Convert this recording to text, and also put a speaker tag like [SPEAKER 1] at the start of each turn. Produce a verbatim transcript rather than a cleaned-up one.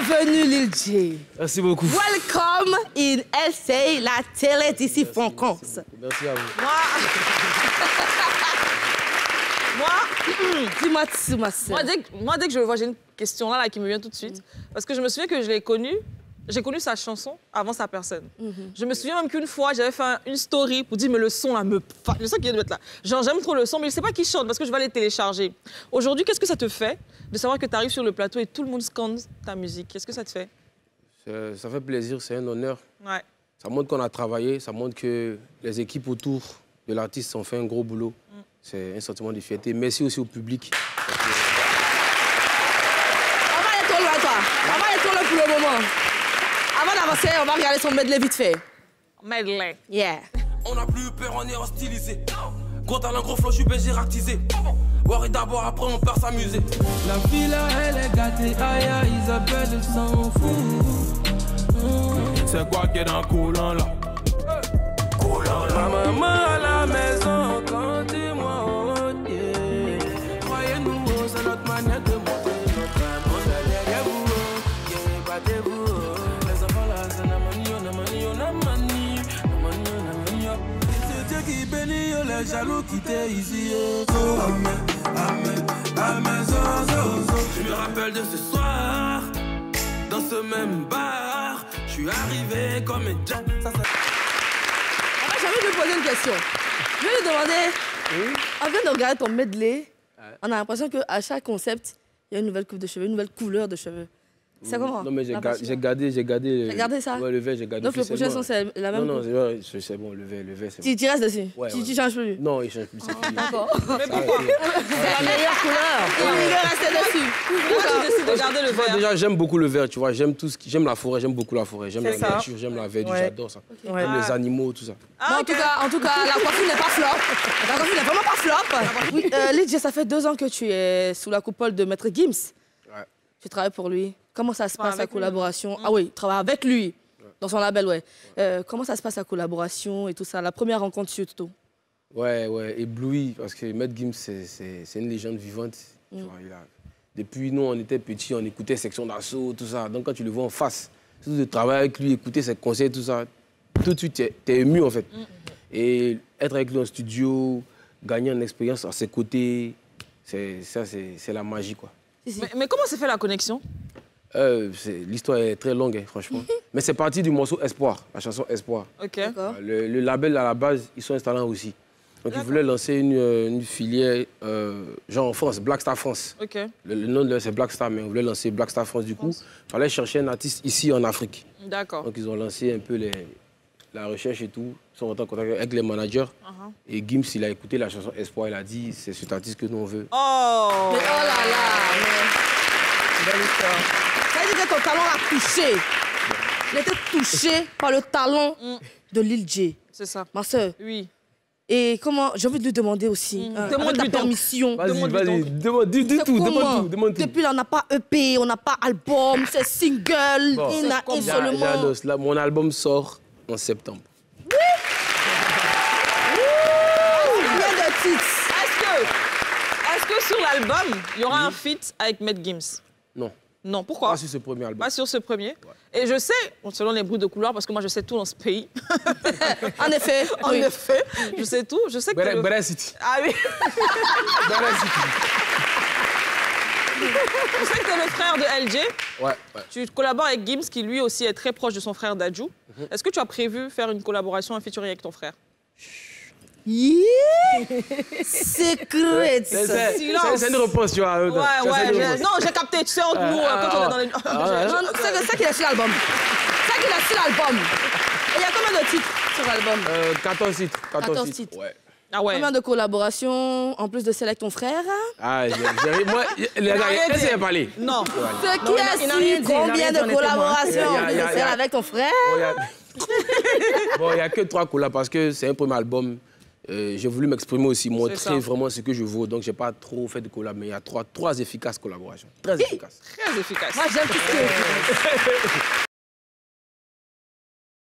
[SPEAKER 1] Bienvenue, Lil J.
[SPEAKER 2] Merci beaucoup.
[SPEAKER 1] Welcome in S A, la télé d'ici France.
[SPEAKER 2] Merci à vous.
[SPEAKER 1] Moi, moi, dis-moi, dis-moi ça.
[SPEAKER 3] Moi dès, que, moi, dès que je le vois, j'ai une question là, là qui me vient tout de suite. Parce que je me souviens que je l'ai connu, j'ai connu sa chanson avant sa personne. Mm-hmm. Je me souviens même qu'une fois, j'avais fait un, une story pour dire, mais le son là me... Le son qui vient de mettre là. Genre, j'aime trop le son, mais je sais pas qui chante parce que je vais aller télécharger. Aujourd'hui, qu'est-ce que ça te fait de savoir que tu arrives sur le plateau et tout le monde scande ta musique? Qu'est-ce que ça te fait?
[SPEAKER 2] Ça fait plaisir, c'est un honneur.
[SPEAKER 3] Ouais.
[SPEAKER 2] Ça montre qu'on a travaillé, ça montre que les équipes autour de l'artiste ont fait un gros boulot. Mm. C'est un sentiment de fierté. Merci aussi au public.
[SPEAKER 1] On va aller trop loin, toi. On va aller trop loin pour le moment. Avant d'avancer, on va regarder son medley vite fait.
[SPEAKER 3] Medley.
[SPEAKER 1] Yeah.
[SPEAKER 4] On n'a plus peur, on est hostilisé. Gros talent, gros flow, je suis B G ractisé. Boire et d'abord, après on part s'amuser.
[SPEAKER 5] La vie là, elle est gâtée, aïe aïe, Isabelle s'en fout.
[SPEAKER 4] C'est quoi qui est dans le coulant là?
[SPEAKER 5] Coulant là. Ma maman à la maison, quand dis-moi, oh yeah. Croyez-nous, c'est notre manière de monter notre amour. Derrière vous, yeah, battez-vous. Les enfants là, c'est la manie, on a manie, on a manie. On a manie, on a manie. C'est Dieu qui bénit les jaloux qui t'es ici. Oh, amen, amen, amen, zo, zo, zo.
[SPEAKER 4] Je me rappelle de ce soir, dans ce même bar. Je suis arrivé comme un jack. Ça, ça...
[SPEAKER 1] J'ai envie de lui poser une question. Je vais lui demander, oui? On vient de regarder ton medley, ouais. On a l'impression qu'à chaque concept, il y a une nouvelle coupe de cheveux, une nouvelle couleur de cheveux. C'est comment?
[SPEAKER 2] Non, mais j'ai ga gardé, j'ai gardé...
[SPEAKER 1] J'ai gardé ça?
[SPEAKER 2] Ouais, le vert, j'ai gardé.
[SPEAKER 1] Donc le prochain son, c'est la même
[SPEAKER 2] Non,
[SPEAKER 1] coupe?
[SPEAKER 2] non, c'est bon, le vert, le vert, c'est bon.
[SPEAKER 1] Tu, tu restes dessus?
[SPEAKER 2] Ouais,
[SPEAKER 1] tu,
[SPEAKER 2] ouais.
[SPEAKER 1] tu changes plus?
[SPEAKER 2] Non, il change plus, c'est fini.
[SPEAKER 1] D'accord.
[SPEAKER 3] Mais pourquoi?
[SPEAKER 1] C'est la meilleure couleur. Il veut rester dessus.
[SPEAKER 3] Pourquoi tu décides de garder le vert?
[SPEAKER 2] Déjà, j'aime beaucoup le vert, tu vois. J'aime tout ce qui... J'aime la forêt, j'aime beaucoup la forêt. J'aime la
[SPEAKER 3] ça.
[SPEAKER 2] nature, j'aime la verdure,
[SPEAKER 1] Ouais.
[SPEAKER 2] j'adore ça.
[SPEAKER 1] Okay.
[SPEAKER 2] J'aime
[SPEAKER 1] Ouais.
[SPEAKER 2] les animaux, tout ça.
[SPEAKER 1] Ah, bon, okay. en, tout cas, en tout cas, la coiffure n'est pas flop. La coiffure n'est vraiment pas flop. Oui, euh, Lil J, ça fait deux ans que tu es sous la coupole de Maître Gims. Ouais. Tu travailles pour lui. Comment ça se passe, la collaboration? Ah oui, tu travailles avec lui, ouais. Dans son label, ouais. Euh, comment ça se passe, la collaboration et tout ça? La première rencontre surtout? Ouais,
[SPEAKER 2] ouais, ébloui, parce que Maître Gims, c'est une légende vivante. Mm. Tu vois, il a... Depuis nous, on était petits, on écoutait Section d'Assaut, tout ça. Donc quand tu le vois en face, surtout de travailler avec lui, écouter ses conseils, tout ça, tout de suite, tu es, es ému en fait. Mm. Et être avec lui en studio, gagner en expérience à ses côtés, ça, c'est la magie, quoi.
[SPEAKER 3] Mais, mais comment s'est fait la connexion?
[SPEAKER 2] euh, L'histoire est très longue, hein, franchement. Mais c'est parti du morceau Espoir, la chanson Espoir.
[SPEAKER 3] Ok.
[SPEAKER 2] Le, le label, à la base, ils sont installés aussi. Donc, ils voulaient lancer une, une filière, euh, genre en France, Black Star France.
[SPEAKER 3] Ok.
[SPEAKER 2] Le, le nom de c'est Black Star, mais on voulait lancer Black Star France. Du coup, il fallait chercher un artiste ici en Afrique. D'accord. Donc, ils ont lancé un peu les, la recherche et tout. Ils sont rentrés en contact avec les managers. Uh-huh. Et Gims, il a écouté la chanson Espoir. Il a dit, c'est cet artiste que nous, on veut.
[SPEAKER 3] Oh,
[SPEAKER 1] mais oh là là mais... Belle histoire. Ça veut dire que ton talent a touché. Il était touché par le talent mm. de Lil J.
[SPEAKER 3] C'est ça.
[SPEAKER 1] Ma soeur.
[SPEAKER 3] Oui.
[SPEAKER 1] Et comment, j'ai envie de lui demander aussi, mmh. euh, avec ta permission.
[SPEAKER 2] Vas-y, vas-y, demande, dis, dis tout, demande tout, demande tout.
[SPEAKER 1] Depuis là, on n'a pas E P, on n'a pas album, c'est single, bon, il y en a un seulement.
[SPEAKER 2] Là, mon album sort en septembre.
[SPEAKER 1] Oui. Combien de titres?
[SPEAKER 3] Est-ce que, est-ce que sur l'album, il y aura oui. un feat avec Maître Gims?
[SPEAKER 2] Non.
[SPEAKER 3] Non, pourquoi?
[SPEAKER 2] Pas sur ce premier album.
[SPEAKER 3] Pas sur ce premier. Ouais. Et je sais, selon les bruits de couloir, parce que moi je sais tout dans ce pays.
[SPEAKER 1] En effet.
[SPEAKER 3] En oui. effet, je sais tout. Je sais que.
[SPEAKER 2] Bada,
[SPEAKER 3] le...
[SPEAKER 2] Bada City.
[SPEAKER 3] Ah oui.
[SPEAKER 2] Bada City.
[SPEAKER 3] Je sais que tu es le frère de L J.
[SPEAKER 2] Ouais, ouais.
[SPEAKER 3] Tu collabores avec Gims, qui lui aussi est très proche de son frère Dadju. Mm-hmm. Est-ce que tu as prévu faire une collaboration, un featuring avec ton frère?
[SPEAKER 1] Yeah. Secret.
[SPEAKER 2] C'est une réponse, tu vois.
[SPEAKER 3] Ouais, ouais. Non, j'ai capté. Tu sais, entre nous,
[SPEAKER 2] ah,
[SPEAKER 3] quand on est dans les...
[SPEAKER 1] C'est ça qu'il a sur l'album. C'est ça qu'il a sur l'album. Et il y a combien de titres sur l'album?
[SPEAKER 2] euh, quatorze titres.
[SPEAKER 1] quatorze titres.
[SPEAKER 2] Ouais.
[SPEAKER 3] Ah ouais.
[SPEAKER 1] Combien de collaborations, en plus de celle avec ton frère?
[SPEAKER 2] Ah, j'ai... Moi, les gars, qu'est-ce qu'il a parlé?
[SPEAKER 3] Non.
[SPEAKER 1] Ce qui a su combien de collaborations, en plus de celle avec ton frère?
[SPEAKER 2] Bon, il n'y a que trois collabs parce que c'est un premier album. Euh, j'ai voulu m'exprimer aussi, montrer vraiment ce que je vaux. Donc, je n'ai pas trop fait de collab, mais il y a trois, trois efficaces collaborations. Très efficaces.
[SPEAKER 3] Très efficaces.
[SPEAKER 1] Moi, j'aime tout ce que...